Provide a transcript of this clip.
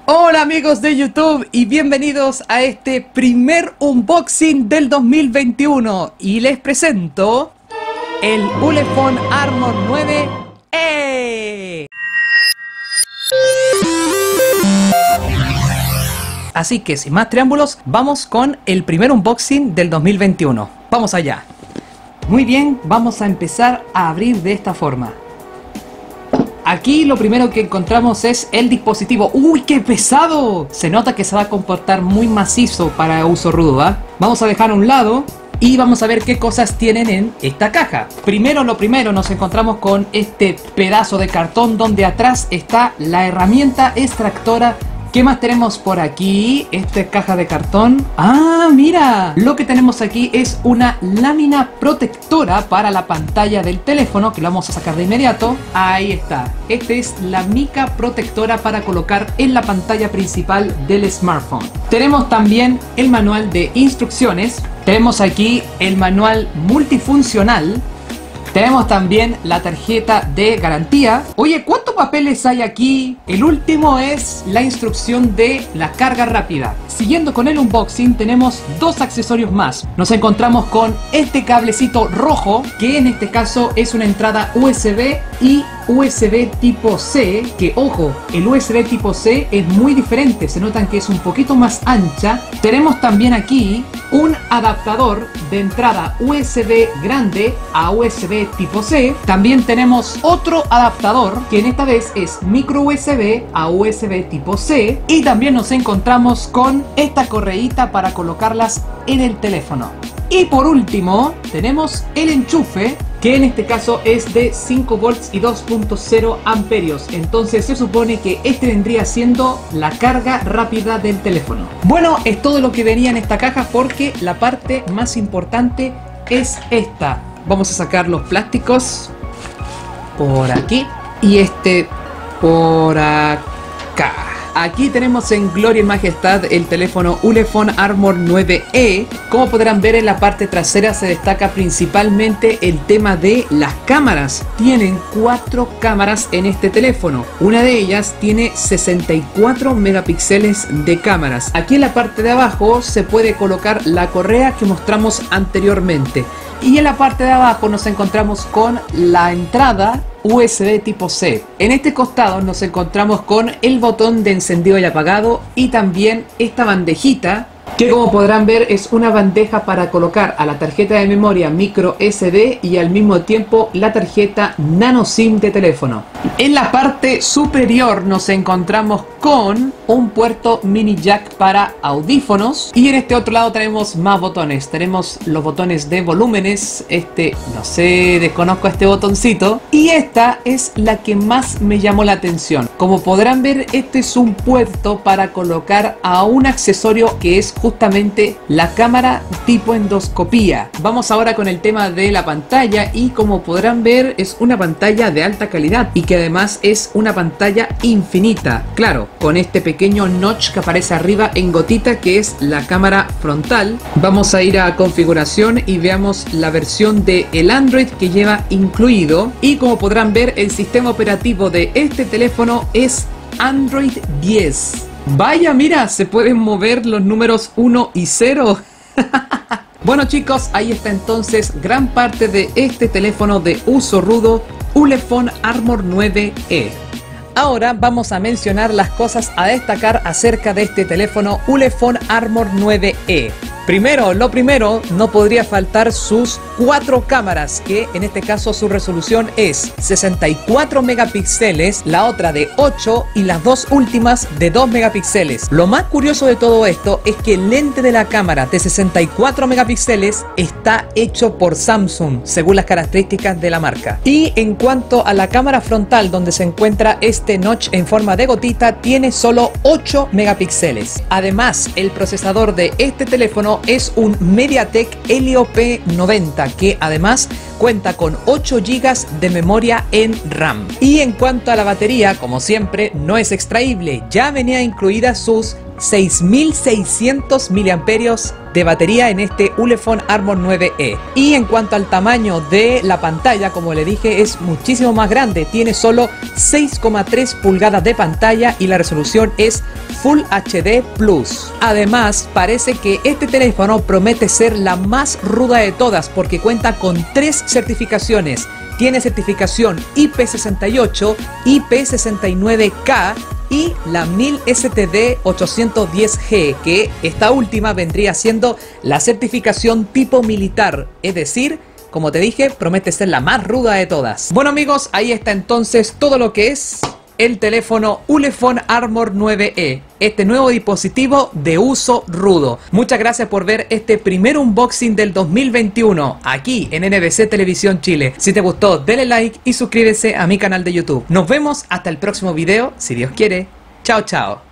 Hola amigos de YouTube y bienvenidos a este primer unboxing del 2021 y les presento el Ulefone Armor 9E. Así que sin más preámbulos, vamos con el primer unboxing del 2021. Vamos allá. Muy bien, vamos a empezar a abrir de esta forma. Aquí lo primero que encontramos es el dispositivo. ¡Uy, qué pesado! Se nota que se va a comportar muy macizo para uso rudo, ¿ah? Vamos a dejar a un lado y vamos a ver qué cosas tienen en esta caja. Primero nos encontramos con este pedazo de cartón donde atrás está la herramienta extractora. ¿Qué más tenemos por aquí? Esta caja de cartón. ¡Ah, mira! Lo que tenemos aquí es una lámina protectora para la pantalla del teléfono, que lo vamos a sacar de inmediato. Ahí está. Esta es la mica protectora para colocar en la pantalla principal del smartphone. Tenemos también el manual de instrucciones. Tenemos aquí el manual multifuncional. Tenemos también la tarjeta de garantía. Oye, ¿cuántos papeles hay aquí? El último es la instrucción de la carga rápida. Siguiendo con el unboxing, tenemos dos accesorios más. Nos encontramos con este cablecito rojo, que en este caso es una entrada USB y USB tipo C, que ojo, el USB tipo C es muy diferente, se notan que es un poquito más ancha. Tenemos también aquí un adaptador de entrada USB grande a USB tipo C. También tenemos otro adaptador que en esta vez es micro USB a USB tipo C. Y también nos encontramos con esta correíta para colocarlas en el teléfono. Y por último tenemos el enchufe, que en este caso es de 5 volts y 2.0 amperios. Entonces se supone que este vendría siendo la carga rápida del teléfono. Bueno, es todo lo que venía en esta caja, porque la parte más importante es esta. Vamos a sacar los plásticos por aquí y este por acá. Aquí tenemos en gloria y majestad el teléfono Ulefone Armor 9E. Como podrán ver, en la parte trasera se destaca principalmente el tema de las cámaras. Tienen 4 cámaras en este teléfono. Una de ellas tiene 64 megapíxeles de cámaras. Aquí en la parte de abajo se puede colocar la correa que mostramos anteriormente. Y en la parte de abajo nos encontramos con la entrada USB tipo C. En este costado nos encontramos con el botón de encendido y apagado y también esta bandejita, que como podrán ver es una bandeja para colocar a la tarjeta de memoria micro SD y al mismo tiempo la tarjeta nano SIM de teléfono. En la parte superior nos encontramos con un puerto mini jack para audífonos y en este otro lado tenemos más botones. Tenemos los botones de volúmenes, no sé, desconozco este botoncito, y esta es la que más me llamó la atención. Como podrán ver, este es un puerto para colocar a un accesorio que es justamente la cámara tipo endoscopía. Vamos ahora con el tema de la pantalla y como podrán ver es una pantalla de alta calidad y que además es una pantalla infinita. Claro, con este pequeño notch que aparece arriba en gotita, que es la cámara frontal. Vamos a ir a configuración y veamos la versión de el Android que lleva incluido, y como podrán ver el sistema operativo de este teléfono es Android 10. Vaya, mira, se pueden mover los números 1 y 0. Bueno chicos, ahí está entonces gran parte de este teléfono de uso rudo Ulefone Armor 9E. Ahora vamos a mencionar las cosas a destacar acerca de este teléfono Ulefone Armor 9E. Lo primero, no podría faltar sus 4 cámaras, que en este caso su resolución es 64 megapíxeles, la otra de 8 y las dos últimas de 2 megapíxeles. Lo más curioso de todo esto es que el lente de la cámara de 64 megapíxeles está hecho por Samsung, según las características de la marca. Y en cuanto a la cámara frontal, donde se encuentra este notch en forma de gotita, tiene solo 8 megapíxeles. Además, el procesador de este teléfono es un MediaTek Helio P90, que además cuenta con 8 GB de memoria en RAM. Y en cuanto a la batería, como siempre, no es extraíble, ya venía incluida sus 6600 miliamperios de batería en este Ulefone Armor 9E. Y en cuanto al tamaño de la pantalla, como le dije, es muchísimo más grande. Tiene solo 6,3 pulgadas de pantalla y la resolución es Full HD Plus. Además, parece que este teléfono promete ser la más ruda de todas porque cuenta con 3 certificaciones. Tiene certificación IP68, IP69K y la 1000 STD 810G, que esta última vendría siendo la certificación tipo militar, es decir, como te dije, promete ser la más ruda de todas. Bueno amigos, ahí está entonces todo lo que es el teléfono Ulefone Armor 9E, este nuevo dispositivo de uso rudo. Muchas gracias por ver este primer unboxing del 2021 aquí en NBC Televisión Chile. Si te gustó, dale like y suscríbete a mi canal de YouTube. Nos vemos hasta el próximo video, si Dios quiere. Chao, chao.